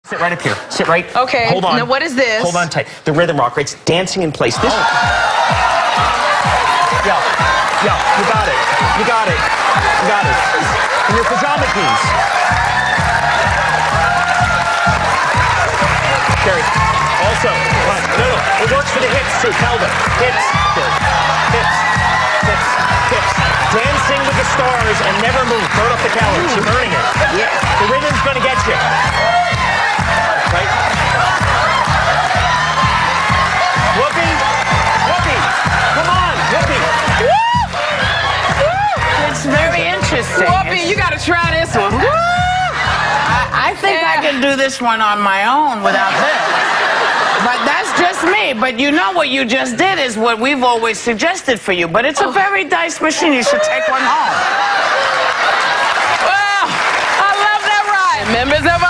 Sit right up here. Sit right. Okay. Hold on. Now what is this? Hold on tight. The rhythm rocker. It's dancing in place. This. Yeah. Yeah. You got it. You got it. You got it. In your pajama keys. Carrie. Also. No. It works for the hips too. Tell them. Hips. Hips. Hips. Hips. Dancing with the stars and never move. Burn up the calories. You're burning it. Yeah. The rhythm's gonna get you. Right? Whoopi! Whoopi! Come on, Whoopi! It's very interesting. Whoopi, you got to try this one. Woo! I think I can do this one on my own without this. But that's just me. But you know what you just did is what we've always suggested for you. But it's a very nice machine. You should take one home. Well, I love that ride. Members of